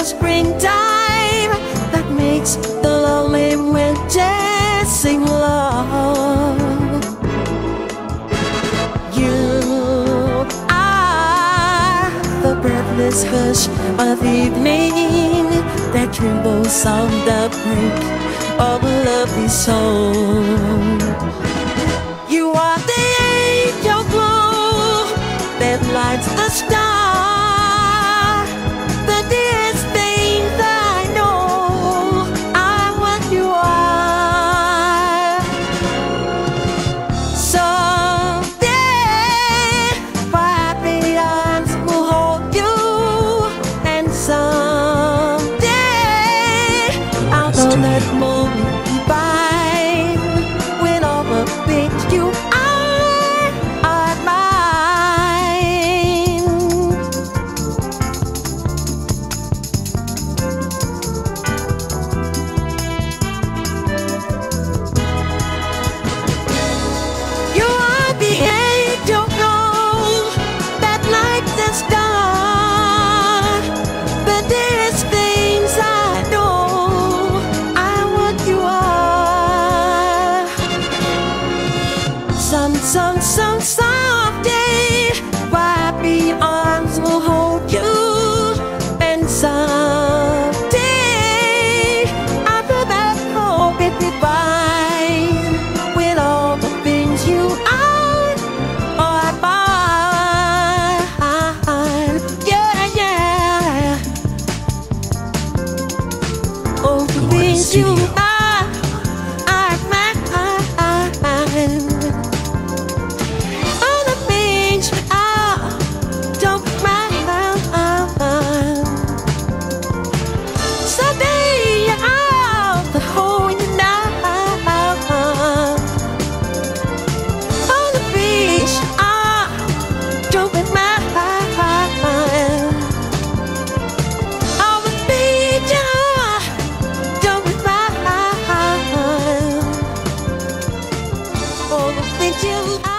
springtime that makes the lonely winter sing love. You are the breathless hush of evening that trembles on the brink of a lovely soul. You are the angel glow that lights the star, the dearest thing that I know are what you are. Someday my happy arms will hold you, and someday I'll know that moment divine when all the things you are mine. You are the angel glow that lights the star, the dearest things I know are what you are. Someday my happy arms will hold you, and someday I'll know that hope is divine when all the things you are mine. Yeah, yeah. All the things you are mine. All the things you are don't mind. Someday you are the whole you know. All the things you are don't mind. All the things you are don't mind. All the things you are.